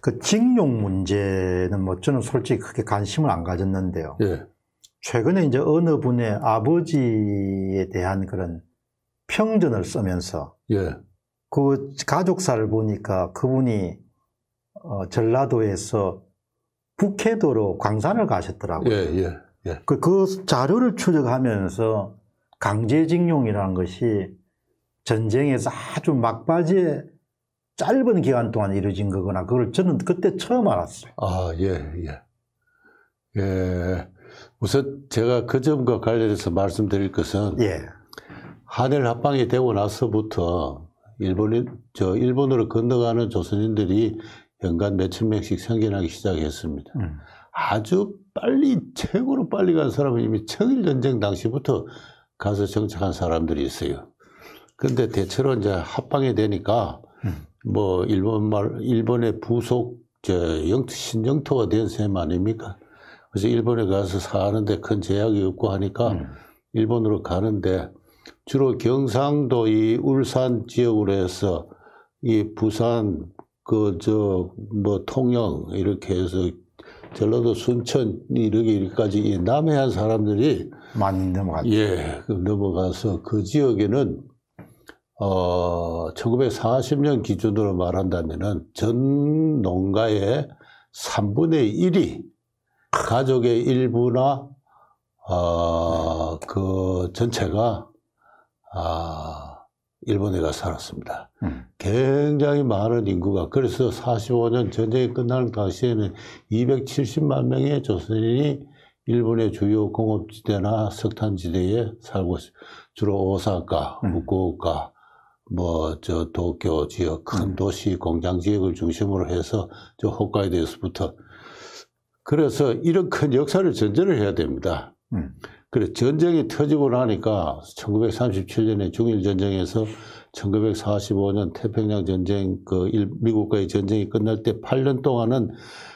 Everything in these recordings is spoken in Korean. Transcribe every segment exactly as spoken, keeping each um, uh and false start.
그 징용 문제는 뭐 저는 솔직히 크게 관심을 안 가졌는데요. 예. 최근에 이제 어느 분의 아버지에 대한 그런 평전을 쓰면서 예. 그 가족사를 보니까 그분이 어, 전라도에서 북해도로 광산을 가셨더라고요. 예, 예, 예. 그, 그 자료를 추적하면서 강제징용이라는 것이 전쟁에서 아주 막바지에 짧은 기간 동안 이루어진 거거나 그걸 저는 그때 처음 알았어요. 아, 예, 예. 예. 우선 제가 그 점과 관련해서 말씀드릴 것은 예. 한일 합방이 되고 나서부터 일본인, 저, 일본으로 건너가는 조선인들이 연간 몇천 명씩 생겨나기 시작했습니다. 음. 아주 빨리, 최고로 빨리 간 사람은 이미 청일전쟁 당시부터 가서 정착한 사람들이 있어요. 근데 대체로 이제 합방이 되니까, 음. 뭐, 일본 말, 일본의 부속, 저, 영토, 신영토가 된 셈 아닙니까? 그래서 일본에 가서 사는데 큰 제약이 없고 하니까 음. 일본으로 가는데 주로 경상도 이 울산 지역으로 해서 이 부산, 그, 저, 뭐, 통영, 이렇게 해서 전라도 순천, 이렇게까지 이 남해안 사람들이 많이 넘어갔죠. 예, 넘어가서 그 지역에는 어, 천구백사십 년 기준으로 말한다면은 전 농가의 삼분의 일이 가족의 일부나 어, 그 전체가 아, 일본에 가 살았습니다. 음. 굉장히 많은 인구가, 그래서 사십오 년 전쟁이 끝나는 당시에는 이백칠십만 명의 조선인이 일본의 주요 공업지대나 석탄지대에 살고 있습니다. 주로 오사카, 음. 후쿠오카, 뭐, 저, 도쿄 지역, 큰 도시, 공장 지역을 중심으로 해서 저 홋카이도에서부터. 그래서 이런 큰 역사를 전제를 해야 됩니다. 음. 그래, 전쟁이 터지고 나니까 천구백삼십칠 년에 중일전쟁에서 천구백사십오 년 태평양 전쟁, 그 일, 미국과의 전쟁이 끝날 때 팔 년 동안은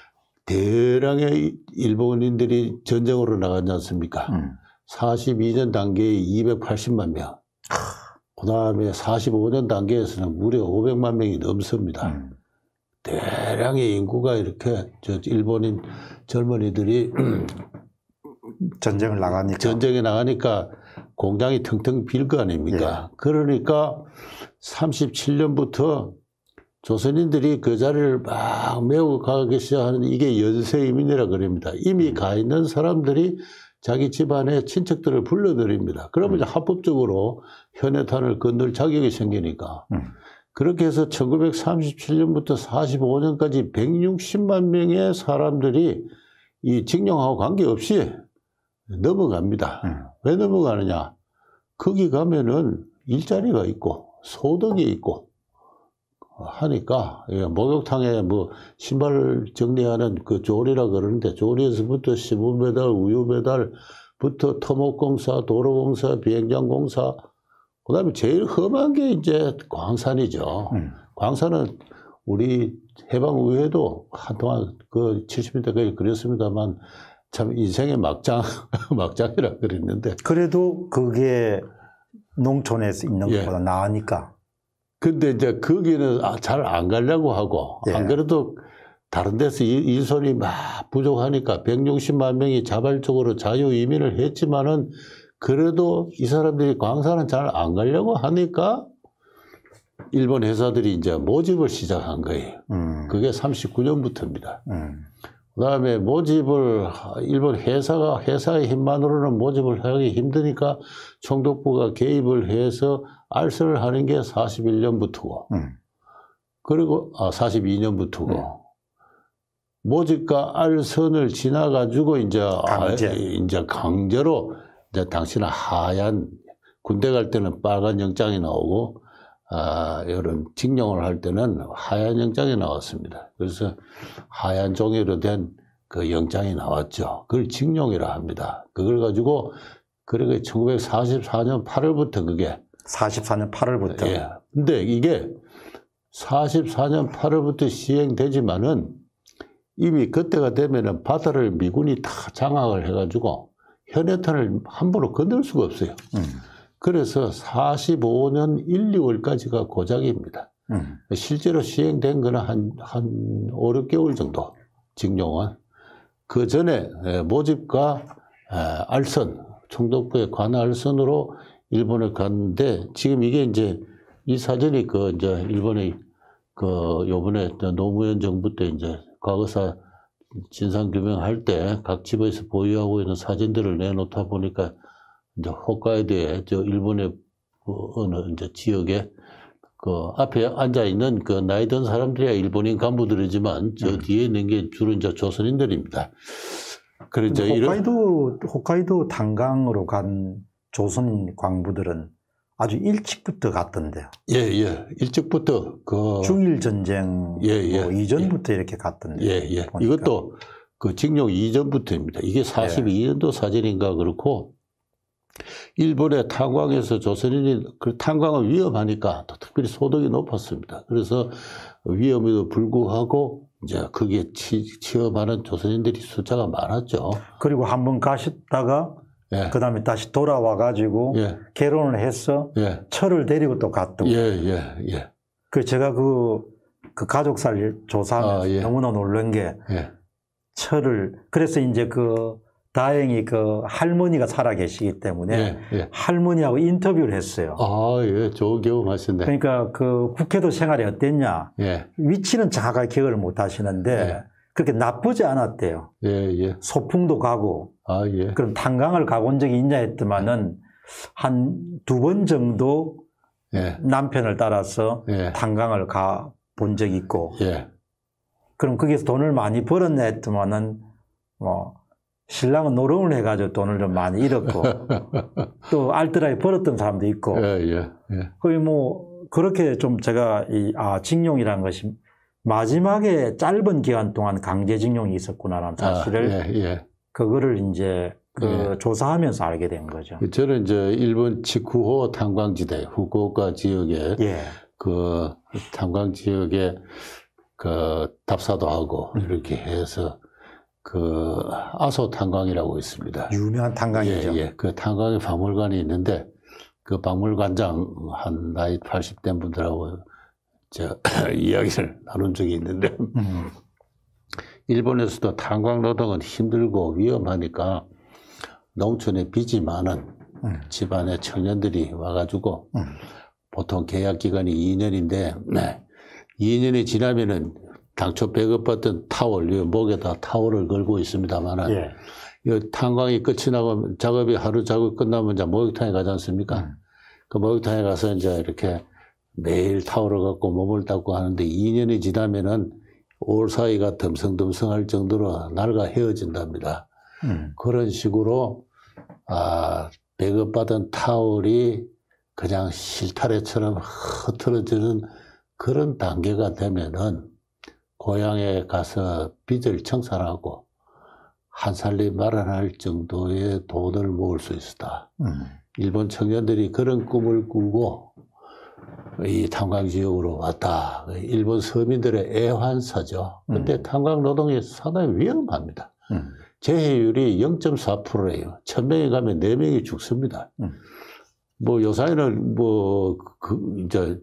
대량의 일본인들이 전쟁으로 나가지 않습니까? 음. 사십이 년 단계에 이백팔십만 명. 그 다음에 사십오 년 단계에서는 무려 오백만 명이 넘습니다. 음. 대량의 인구가 이렇게 저 일본인 젊은이들이 전쟁을 나가니까 전쟁에 나가니까 공장이 텅텅 빌 거 아닙니까? 예. 그러니까 삼십칠 년부터 조선인들이 그 자리를 막 메우고 가기 시작하는 이게 연쇄 이민이라 그럽니다. 이미 음. 가 있는 사람들이 자기 집안의 친척들을 불러들입니다. 그러면 음. 이제 합법적으로 현해탄을 건널 자격이 생기니까. 음. 그렇게 해서 천구백삼십칠 년부터 사십오 년까지 백육십만 명의 사람들이 이 징용하고 관계없이 넘어갑니다. 음. 왜 넘어가느냐? 거기 가면은 일자리가 있고 소득이 있고 하니까, 목욕탕에 뭐 신발 정리하는 그 조리라 그러는데 조리에서부터 시부 배달, 우유 배달부터 토목공사, 도로공사, 비행장공사, 그 다음에 제일 험한 게 이제 광산이죠. 음. 광산은 우리 해방의회도 한동안 그 칠십 년대까지 그랬습니다만 참 인생의 막장, 막장이라 그랬는데. 그래도 그게 농촌에서 있는 예. 것보다 나으니까. 근데 이제 거기는 잘 안 가려고 하고, 예. 안 그래도 다른 데서 인선이 막 부족하니까 백육십만 명이 자발적으로 자유이민을 했지만은 그래도 이 사람들이 광산은 잘 안 가려고 하니까 일본 회사들이 이제 모집을 시작한 거예요. 음. 그게 삼십구 년부터입니다. 음. 그 다음에 모집을, 일본 회사가, 회사의 힘만으로는 모집을 하기 힘드니까 총독부가 개입을 해서 알선을 하는 게 사십일 년부터고, 음. 그리고, 아, 사십이 년부터고, 음. 모집과 알선을 지나가지고 이제, 강제. 아, 이제 강제로, 이제 당신은 하얀, 군대 갈 때는 빨간 영장이 나오고, 아, 이런 징용을 할 때는 하얀 영장이 나왔습니다. 그래서 하얀 종이로 된 그 영장이 나왔죠. 그걸 징용이라 합니다. 그걸 가지고, 그러니까 천구백사십사 년 팔월부터 그게. 사십사 년 팔월부터. 예. 근데 이게 사십사 년 팔월부터 시행되지만은 이미 그때가 되면은 바다를 미군이 다 장악을 해가지고 현해탄을 함부로 건널 수가 없어요. 음. 그래서 사십오 년 일, 이월까지가 고작입니다. 음. 실제로 시행된 거는 한, 한 오, 육 개월 정도, 징용은. 그 전에 모집과 알선, 총독부의 관할선으로 일본에 갔는데, 지금 이게 이제, 이 사진이 그, 이제, 일본의 그, 요번에 노무현 정부 때 이제, 과거사 진상규명할 때 각 집에서 보유하고 있는 사진들을 내놓다 보니까, 이제, 홋카이도에, 저, 일본의 어느 이제 지역에, 그, 앞에 앉아있는 그 나이 든 사람들이야 일본인 간부들이지만, 저 음. 뒤에 있는 게 주로 이제 조선인들입니다. 그래서 홋카이도, 홋카이도 탄광으로 간 조선 광부들은 아주 일찍부터 갔던데요. 예, 예. 일찍부터 그 중일전쟁 예, 예, 뭐 이전부터 예. 이렇게 갔던데. 예, 예. 보니까. 이것도 그 징용 이전부터입니다. 이게 사십이 년도 예. 사진인가 그렇고, 일본의 탄광에서 조선인이 그 탄광은 위험하니까 또 특별히 소득이 높았습니다. 그래서 위험에도 불구하고 이제 거기에 치, 취업하는 조선인들이 숫자가 많았죠. 그리고 한번 가셨다가 예. 그 다음에 다시 돌아와가지고 예. 결혼을 해서 예. 처를 데리고 또 갔던 예, 예, 예. 그 제가 그, 그 가족살 조사하면서 아, 예. 너무나 놀란 게 예. 처를 그래서 이제 그 다행히 그 할머니가 살아 계시기 때문에 예, 예. 할머니하고 인터뷰를 했어요. 아, 예. 좋은 경험 하셨네. 그러니까 그 국회도 생활이 어땠냐. 예. 위치는 정확하게 기억을 못 하시는데 예. 그렇게 나쁘지 않았대요. 예, 예. 소풍도 가고. 아, 예. 그럼 탄광을 가본 적이 있냐 했더만은 한 두 번 정도 예. 남편을 따라서 예. 탄광을 가 본 적이 있고. 예. 그럼 거기서 돈을 많이 벌었냐 했더만은 뭐 신랑은 노름을 해가지고 돈을 좀 많이 잃었고 또 알뜰하게 벌었던 사람도 있고. 예, 예, 예. 거의 뭐 그렇게 좀 제가 이 아 징용이라는 것이 마지막에 짧은 기간 동안 강제징용이 있었구나라는 사실을 아, 예, 예. 그거를 이제 그 예. 조사하면서 알게 된 거죠. 저는 이제 일본 치쿠호 탄광지대 후쿠오카 지역에 예. 그 탄광 지역에 그 답사도 하고 음. 이렇게 해서 그 아소 탄광이라고 있습니다. 유명한 탄광이죠. 예, 예. 그 탄광의 박물관이 있는데 그 박물관장 한 나이 팔십 된 분들하고 저 이야기를 나눈 적이 있는데 음. 일본에서도 탄광 노동은 힘들고 위험하니까 농촌에 빚이 많은 음. 집안의 청년들이 와가지고 음. 보통 계약 기간이 이 년인데 네. 이 년이 지나면은 당초 배급받던 타월, 목에다 타월을 걸고 있습니다만은 예. 이 탄광이 끝이 나고 작업이 하루 작업 끝나면 이제 목욕탕에 가지 않습니까? 음. 그 목욕탕에 가서 이제 이렇게 매일 타월을 갖고 몸을 닦고 하는데 이 년이 지나면은 올 사이가 듬성듬성할 정도로 날과 헤어진답니다. 음. 그런 식으로 아 배급받은 타월이 그냥 실타래처럼 흐트러지는 그런 단계가 되면은 고향에 가서 빚을 청산하고 한 살림 마련할 정도의 돈을 모을 수 있었다. 음. 일본 청년들이 그런 꿈을 꾸고 이 탄광 지역으로 왔다. 일본 서민들의 애환사죠. 근데 음. 탄광 노동이 상당히 위험합니다. 음. 재해율이 영 점 사 퍼센트예요. 천 명이 가면 네 명이 죽습니다. 음. 뭐 요사이는 뭐 그 이제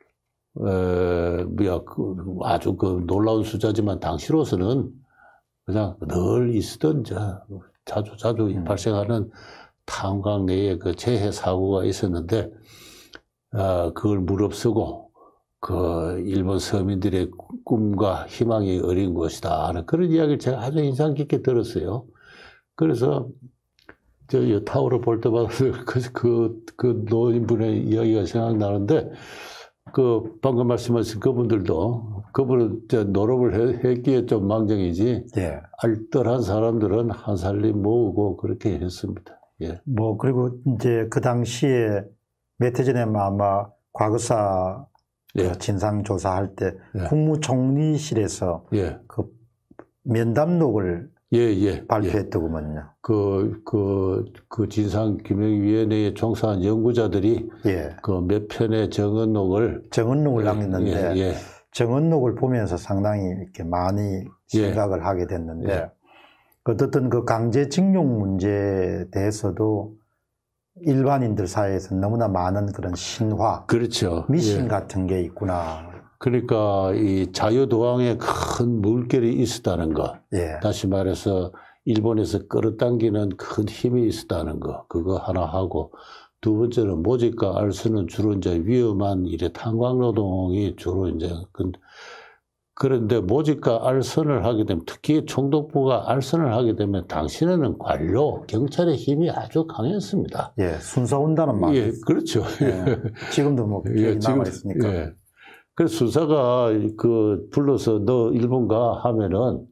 에 뭐야 그 아주 그 놀라운 숫자지만 당시로서는 그냥 늘 있었던 저 자주 자주 음. 발생하는 탄광 내에 그 재해 사고가 있었는데 어 그걸 무릅쓰고 그 일본 서민들의 꿈과 희망이 어린 것이다 하는 그런 이야기를 제가 아주 인상 깊게 들었어요. 그래서 저 타월을 볼 때마다 그, 그, 그 노인분의 이야기가 생각나는데, 그 방금 말씀하신 그분들도 그분은 저 노력을 했기에 좀 망정이지, 예. 알뜰한 사람들은 한 살림 모으고 그렇게 했습니다. 예. 뭐 그리고 이제 그 당시에 몇 해 전에 아마 과거사 예. 그 진상조사할 때 예. 국무총리실에서 예. 그 면담록을 예, 예, 발표했더구먼요. 예. 그, 그, 그 진상규명위원회에 종사한 연구자들이 예. 그 몇 편의 정언록을 정언록을 남겼는데 예, 예. 정언록을 보면서 상당히 이렇게 많이 생각을 예. 하게 됐는데 예. 어떻든 그 강제징용 문제에 대해서도 일반인들 사이에서 너무나 많은 그런 신화, 그렇죠. 미신 예. 같은 게 있구나. 그러니까 이 자유도항에 큰 물결이 있었다는 거. 예. 다시 말해서 일본에서 끌어당기는 큰 힘이 있었다는 거. 그거 하나 하고, 두 번째는 모직과 알선은 주로 이제 위험한 일에 탄광노동이 주로 이제 그, 그런데 모직과 알선을 하게 되면, 특히 총독부가 알선을 하게 되면 당시에는 관료, 경찰의 힘이 아주 강했습니다. 예, 순사 온다는 말. 예, 그렇죠. 예. 지금도 뭐 기억이 예, 지금, 남아 있으니까. 예. 그래서 순사가 그 불러서 너 일본 가 하면은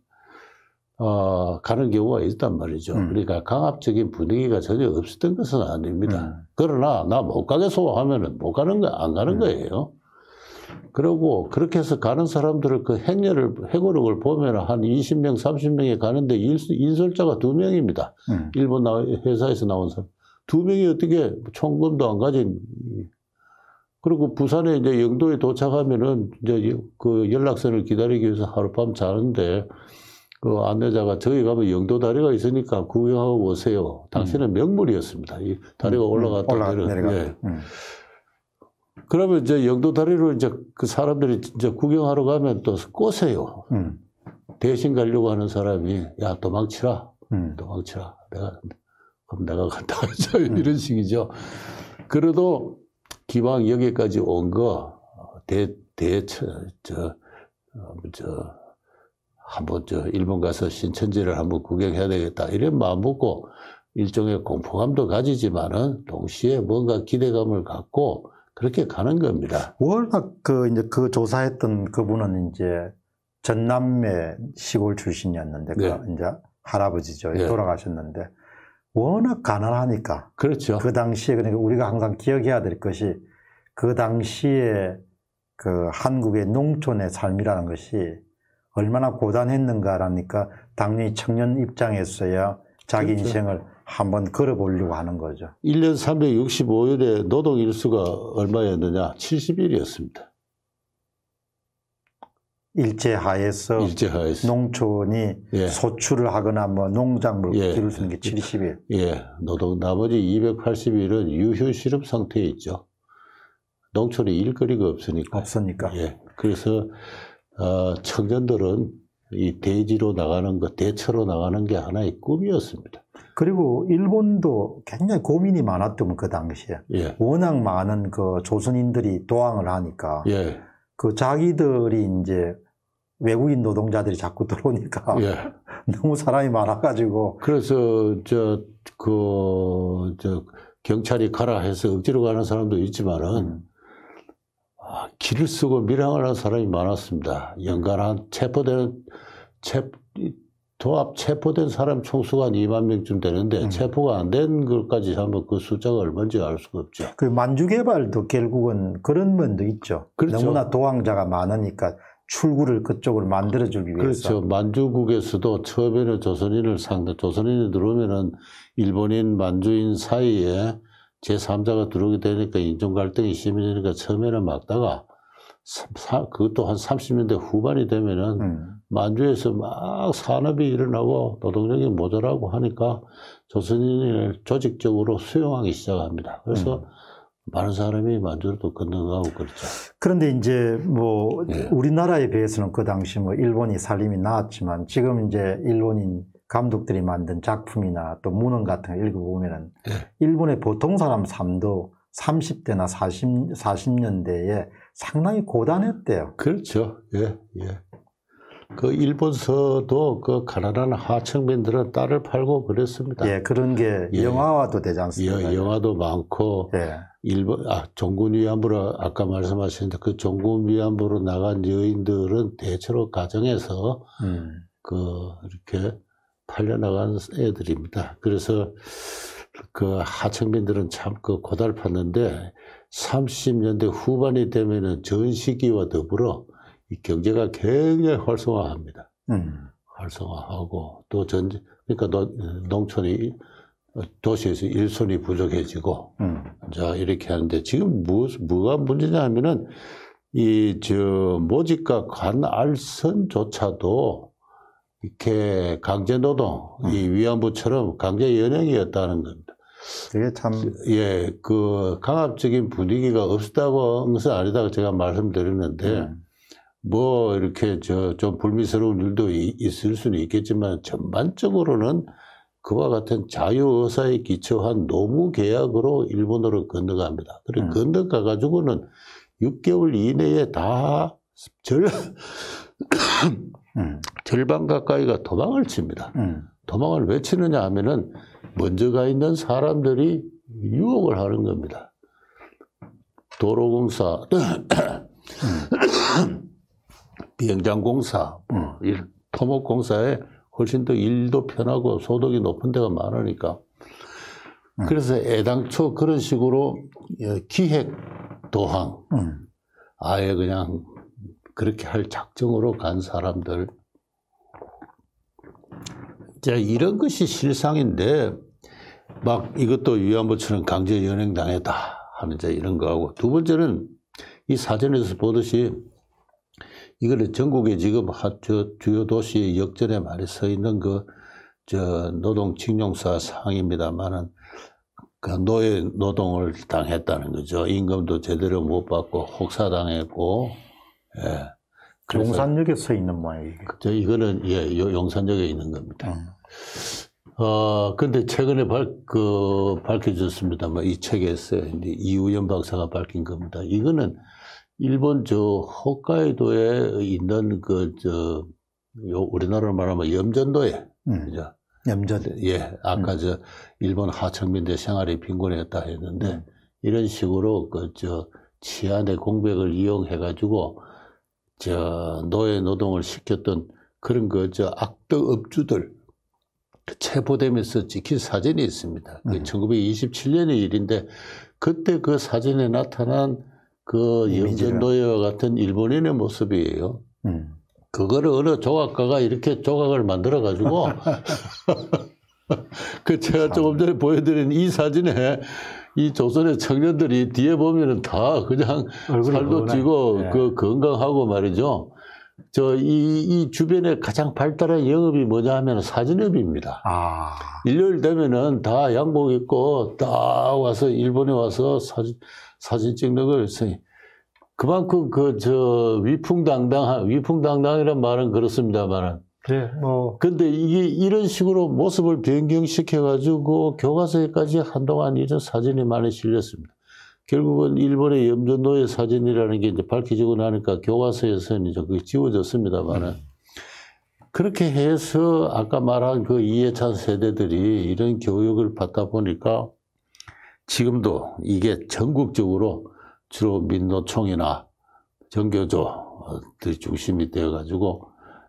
어, 가는 경우가 있단 말이죠. 음. 그러니까 강압적인 분위기가 전혀 없었던 것은 아닙니다. 음. 그러나 나 못 가겠소 하면은 못 가는 거, 안 가는 음. 거예요. 그리고 그렇게 해서 가는 사람들을 그 행렬을, 회고록을 보면 한 이십 명, 삼십 명이 가는데 인솔자가 두 명입니다. 음. 일본 회사에서 나온 사람. 두 명이 어떻게 총검도 안 가진. 그리고 부산에 이제 영도에 도착하면은 이제 그 연락선을 기다리기 위해서 하룻밤 자는데 그 안내자가 저기 가면 영도 다리가 있으니까 구경하고 오세요. 당시에는 명물이었습니다. 이 다리가 올라갔다 올라가, 내려. 내려갔다. 예. 음. 그러면 이제 영도 다리로 이제 그 사람들이 이제 구경하러 가면 또 꼬세요. 음. 대신 가려고 하는 사람이 야 도망치라, 음. 도망치라. 내가 그럼 내가 간다. 이런 식이죠. 그래도 기왕 여기까지 온 거 대 대처 저 저 한번 저 일본 가서 신천지를 한번 구경해야 되겠다 이런 마음 먹고 일종의 공포감도 가지지만은 동시에 뭔가 기대감을 갖고 그렇게 가는 겁니다. 워낙 그 이제 그 조사했던 그분은 이제 전남매 시골 출신이었는데 네. 그 이제 할아버지죠. 네. 돌아가셨는데 워낙 가난하니까 그렇죠. 그 당시에 그러니까 우리가 항상 기억해야 될 것이 그 당시에 그 한국의 농촌의 삶이라는 것이 얼마나 고단했는가라니까 당연히 청년 입장에서야 자기 그렇죠. 인생을 한번 걸어보려고 하는 거죠. 일 년 삼백육십오 일에 노동 일수가 얼마였느냐? 칠십 일이었습니다. 일제하에서, 일제하에서. 농촌이 예. 소출을 하거나 뭐 농작물 예. 기를 수 있는 게 칠십 일. 예, 노동 나머지 이백팔십 일은 유휴 실업 상태에 있죠. 농촌에 일거리가 없으니까. 없으니까. 예, 그래서 어, 청년들은 이 대지로 나가는 것, 대처로 나가는 게 하나의 꿈이었습니다. 그리고 일본도 굉장히 고민이 많았더만 그 당시에. 예, 워낙 많은 그 조선인들이 도항을 하니까 예, 그 자기들이 이제 외국인 노동자들이 자꾸 들어오니까 예. 너무 사람이 많아가지고 그래서 저 그 저 경찰이 가라 해서 억지로 가는 사람도 있지만은 음. 아, 길을 쓰고 밀항을 하는 사람이 많았습니다. 연간 체포된 체 도합 체포된 사람 총수가 한 이만 명쯤 되는데 음. 체포가 안 된 것까지 하면 그 숫자가 얼마인지 알 수가 없죠. 그 만주개발도 결국은 그런 면도 있죠. 그렇죠. 너무나 도항자가 많으니까 출구를 그쪽으로 만들어주기 위해서. 그렇죠. 만주국에서도 처음에는 조선인을 상대, 조선인이 들어오면은 일본인, 만주인 사이에 제삼자가 들어오게 되니까 인종 갈등이 심해지니까 처음에는 막다가 사, 그것도 한 삼십 년대 후반이 되면은 음. 만주에서 막 산업이 일어나고 노동력이 모자라고 하니까 조선인을 조직적으로 수용하기 시작합니다. 그래서 음. 많은 사람이 만주로 또 건너가고 그렇죠. 그런데 이제 뭐 예. 우리나라에 비해서는 그 당시 뭐 일본이 살림이 나았지만 지금 이제 일본인 감독들이 만든 작품이나 또 문헌 같은 거 읽어보면은 예. 일본의 보통 사람 삶도 삼십 대나 사십, 사십 년대에 상당히 고단했대요. 그렇죠. 예, 예. 그 일본서도 그 가난한 하층민들은 딸을 팔고 그랬습니다. 예, 그런 게 예. 영화화도 되지 않습니까? 여, 영화도 많고, 예. 일본, 아, 종군 위안부로 아까 말씀하셨는데 그 종군 위안부로 나간 여인들은 대체로 가정에서 음. 그 이렇게 팔려나간 애들입니다. 그래서 그 하층민들은 참 그 고달팠는데 삼십 년대 후반이 되면은 전 시기와 더불어 이 경제가 굉장히 활성화합니다. 음. 활성화하고 또 전, 그러니까 노, 농촌이 도시에서 일손이 부족해지고, 음. 자, 이렇게 하는데 지금 뭐, 뭐가 문제냐 하면은 이, 저, 모직과 관알선조차도 이렇게 강제노동, 음. 이 위안부처럼 강제 연행이었다는 겁니다. 그게 참. 예, 그 강압적인 분위기가 없었다고 한 것은 아니다고 제가 말씀드렸는데, 음. 뭐 이렇게 저 좀 불미스러운 일도 이, 있을 수는 있겠지만 전반적으로는 그와 같은 자유의사에 기초한 노무 계약으로 일본으로 건너갑니다. 그리고 음. 건너가 가지고는 육 개월 이내에 다 절, 음. 절반 가까이가 도망을 칩니다. 음. 도망을 왜 치느냐 하면은 먼저 가 있는 사람들이 유혹을 하는 겁니다. 도로공사, 음. 비행장공사, 음. 토목공사에 훨씬 더 일도 편하고 소득이 높은 데가 많으니까. 음. 그래서 애당초 그런 식으로 기획 도항, 음. 아예 그냥 그렇게 할 작정으로 간 사람들. 자, 이런 것이 실상인데, 막 이것도 위안부처럼 강제 연행당했다 하는 자 이런 거하고. 두 번째는 이 사전에서 보듯이 이거는 전국에 지금 저 주요 도시의 역전에 많이 서 있는 그, 저, 노동직용사 상입니다만은, 그 노예 노동을 당했다는 거죠. 임금도 제대로 못 받고 혹사당했고, 예. 용산역에 서 있는 모양이에요. 저, 이거는, 예, 용산역에 있는 겁니다. 음. 어, 근데 최근에 밝, 그, 밝혀졌습니다만, 이 책에서 이제 이우연 박사가 밝힌 겁니다. 이거는 일본 저 홋카이도에 있는 그, 저, 요, 우리나라로 말하면 염전도에, 음. 그죠? 염전. 예, 아까 음. 저, 일본 하청민대 생활이 빈곤했다 했는데, 음. 이런 식으로 그, 저, 치안의 공백을 이용해가지고, 저, 노예 노동을 시켰던 그런 그, 저, 악덕 업주들, 체포되면서 찍힌 사진이 있습니다. 음. 천구백이십칠 년의 일인데, 그때 그 사진에 나타난 그 염전노예와 같은 일본인의 모습이에요. 음. 그거를 어느 조각가가 이렇게 조각을 만들어가지고, 그 제가 조금 전에 보여드린 이 사진에 이 조선의 청년들이 뒤에 보면은 다 그냥 살도 찌고 네. 그 건강하고 말이죠. 저, 이, 이 주변에 가장 발달한 영업이 뭐냐 하면 사진업입니다. 아. 일요일 되면은 다 양복 입고 딱 와서 일본에 와서 사진, 사진 찍는 걸 써요. 그만큼 그, 저, 위풍당당한, 위풍당당이란 말은 그렇습니다만은. 네, 뭐. 근데 이게 이런 식으로 모습을 변경시켜가지고 교과서에까지 한동안 이런 사진이 많이 실렸습니다. 결국은 일본의 염전노예 사진이라는 게 이제 밝혀지고 나니까 교과서에서는 이제 그게 지워졌습니다만은. 음. 그렇게 해서 아까 말한 그 이해찬 세대들이 이런 교육을 받다 보니까 지금도 이게 전국적으로 주로 민노총이나 정교조들이 중심이 되어가지고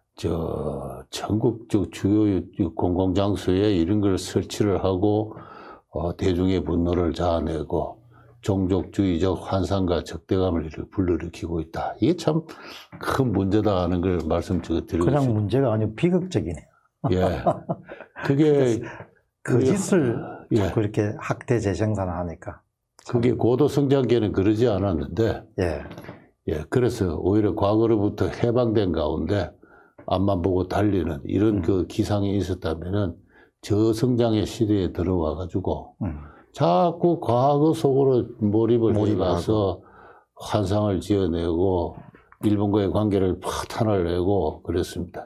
저 전국적 주요 공공장소에 이런 걸 설치를 하고 어, 대중의 분노를 자아내고 종족주의적 환상과 적대감을 불러일으키고 있다. 이게 참 큰 문제다 하는 걸 말씀드리고 싶습니다. 그냥 문제가 아니고 비극적이네요. 예. 그게 그 짓을 예. 자꾸 이렇게 학대 재생산하니까. 그게 고도 성장기에는 그러지 않았는데, 예. 예. 그래서 오히려 과거로부터 해방된 가운데 앞만 보고 달리는 이런 음. 그 기상이 있었다면은 저성장의 시대에 들어와 가지고 음. 자꾸 과거 속으로 몰입을 해가서 환상을 지어내고 일본과의 관계를 파탄을 내고 그랬습니다.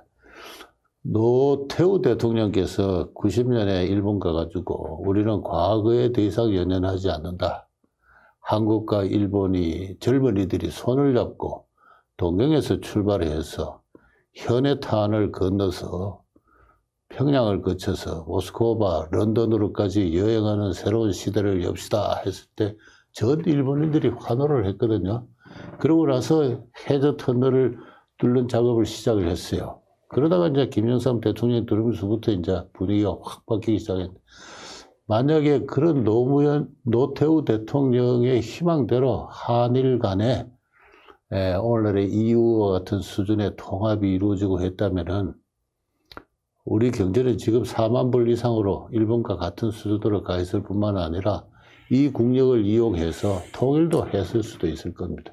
노태우 대통령께서 구십 년에 일본 가가지고 우리는 과거에 더 이상 연연하지 않는다. 한국과 일본이 젊은이들이 손을 잡고 동경에서 출발해서 현해탄을 건너서 평양을 거쳐서 모스크바, 런던으로까지 여행하는 새로운 시대를 엽시다 했을 때 전 일본인들이 환호를 했거든요. 그러고 나서 해저 터널을 뚫는 작업을 시작을 했어요. 그러다가 이제 김영삼 대통령이 들어오면서부터 이제 분위기가 확 바뀌기 시작했는데, 만약에 그런 노무현, 노태우 대통령의 희망대로 한일 간에 에, 오늘날의 이유와 같은 수준의 통합이 이루어지고 했다면은 우리 경제는 지금 사만 불 이상으로 일본과 같은 수준으로 가 있을 뿐만 아니라 이 국력을 이용해서 통일도 했을 수도 있을 겁니다.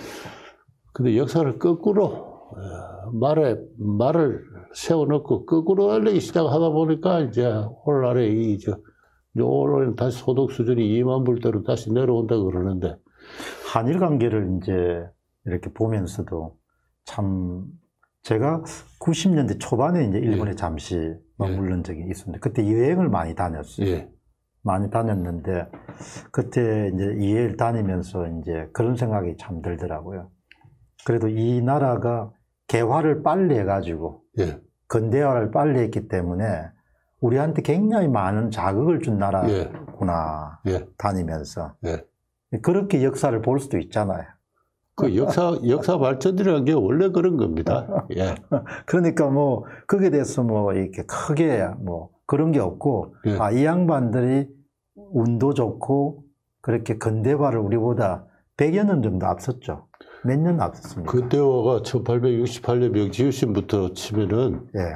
근데 역사를 거꾸로 말에 말을 세워놓고 거꾸로 알리기 시작하다 보니까 이제 오늘날에 이 저 오늘은 다시 소득 수준이 이만 불대로 다시 내려온다 그러는데, 한일 관계를 이제 이렇게 보면서도 참 제가 구십 년대 초반에 이제 일본에 예. 잠시 머물른 적이 있습니다. 그때 여행을 많이 다녔어요. 예. 많이 다녔는데 그때 이제 여행을 다니면서 이제 그런 생각이 참 들더라고요. 그래도 이 나라가 개화를 빨리 해가지고 예. 근대화를 빨리 했기 때문에 우리한테 굉장히 많은 자극을 준 나라구나. 예. 다니면서 예. 그렇게 역사를 볼 수도 있잖아요. 그 역사 역사 발전이라는 게 원래 그런 겁니다. 예. 그러니까 뭐 거기에 대해서 뭐 이렇게 크게 뭐 그런 게 없고 예. 아, 이 양반들이 운도 좋고 그렇게 근대화를 우리보다 백여 년 정도 앞섰죠. 몇 년 앞섰습니까? 근대화가 천팔백육십팔 년 명지유신부터 치면은 예.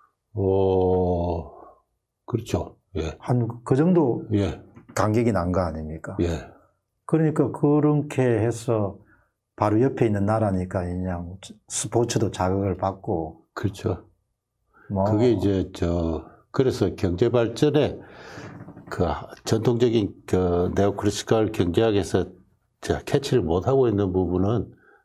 어 그렇죠. 예. 한 그 정도 예. 간격이 난 거 아닙니까? 예. 그러니까 그렇게 해서 바로 옆에 있는 나라니까 그냥 스포츠도 자극을 받고 그렇죠. 뭐 그게 이제 저 그래서 경제 발전에 그 전통적인 그 네오클래시컬 경제학에서 제가 캐치를 못 하고 있는 부분은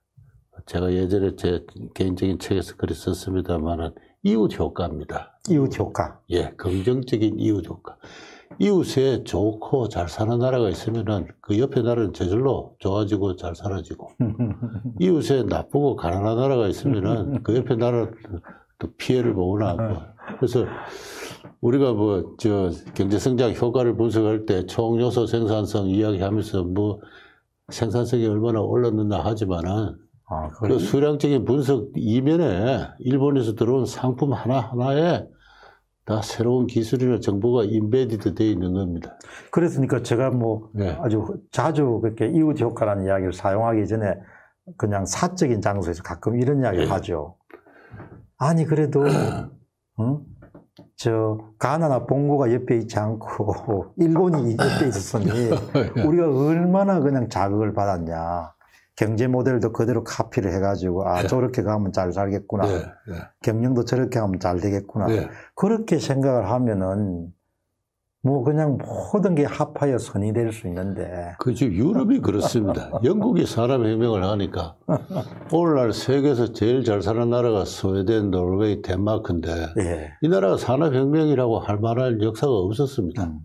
제가 예전에 제 개인적인 책에서 글을 썼습니다만은 이웃 효과입니다. 이웃 효과. 예, 긍정적인 이웃 효과. 이웃에 좋고 잘 사는 나라가 있으면은 그 옆에 나라는 저절로 좋아지고 잘 사라지고 이웃에 나쁘고 가난한 나라가 있으면은 그 옆에 나라는 또 피해를 보고 나고 그래서 우리가 뭐 저 경제 성장 효과를 분석할 때 총 요소 생산성 이야기하면서 뭐 생산성이 얼마나 올랐느냐 하지만은 아, 그 수량적인 분석 이면에 일본에서 들어온 상품 하나하나에 다 새로운 기술이나 정보가 인베디드 되어 있는 겁니다. 그랬으니까 제가 뭐 네. 아주 자주 그렇게 이웃 효과라는 이야기를 사용하기 전에 그냥 사적인 장소에서 가끔 이런 이야기를 네. 하죠. 아니 그래도 응? 저 가나나 봉고가 옆에 있지 않고 일본이 옆에 있었으니 우리가 얼마나 그냥 자극을 받았냐. 경제 모델도 그대로 카피를 해가지고 아 네. 저렇게 가면 잘 살겠구나. 네. 네. 경영도 저렇게 하면 잘 되겠구나. 네. 그렇게 생각을 하면은 뭐 그냥 모든 게 합하여 선이 될 수 있는데. 그 지금 유럽이 그렇습니다. 영국이 산업혁명을 하니까 오늘날 세계에서 제일 잘 사는 나라가 스웨덴, 노르웨이, 덴마크인데 예. 이 나라가 산업혁명이라고 할 만한 역사가 없었습니다. 음.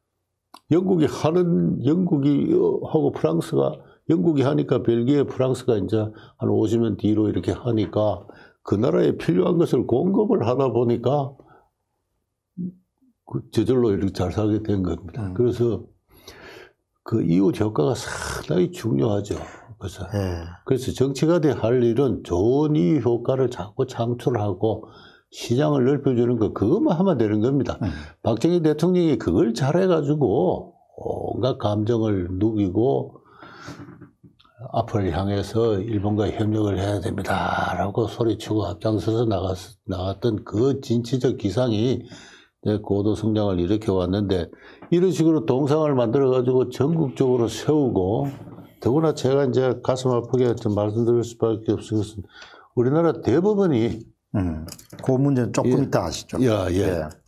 영국이 하는 영국이 하고 프랑스가 영국이 하니까 벨기에, 프랑스가 이제 한 오십 년 뒤로 이렇게 하니까 그 나라에 필요한 것을 공급을 하다 보니까 그 저절로 이렇게 잘 살게 된 겁니다. 음. 그래서 그 이웃 효과가 상당히 중요하죠. 그래서, 예. 그래서 정치가들이 할 일은 좋은 이웃 효과를 자꾸 창출하고 시장을 넓혀주는 거, 그것만 하면 되는 겁니다. 음. 박정희 대통령이 그걸 잘해가지고 온갖 감정을 누기고 앞을 향해서 일본과 협력을 해야 됩니다라고 소리치고 앞장서서 나갔, 나갔던 그 진취적 기상이 고도 성장을 일으켜 왔는데 이런 식으로 동상을 만들어 가지고 전국적으로 세우고 더구나 제가 이제 가슴 아프게 좀 말씀드릴 수밖에 없은 것은 우리나라 대법원이 음. 그 문제는 조금 예. 이따 하시죠. 야, 예. 예.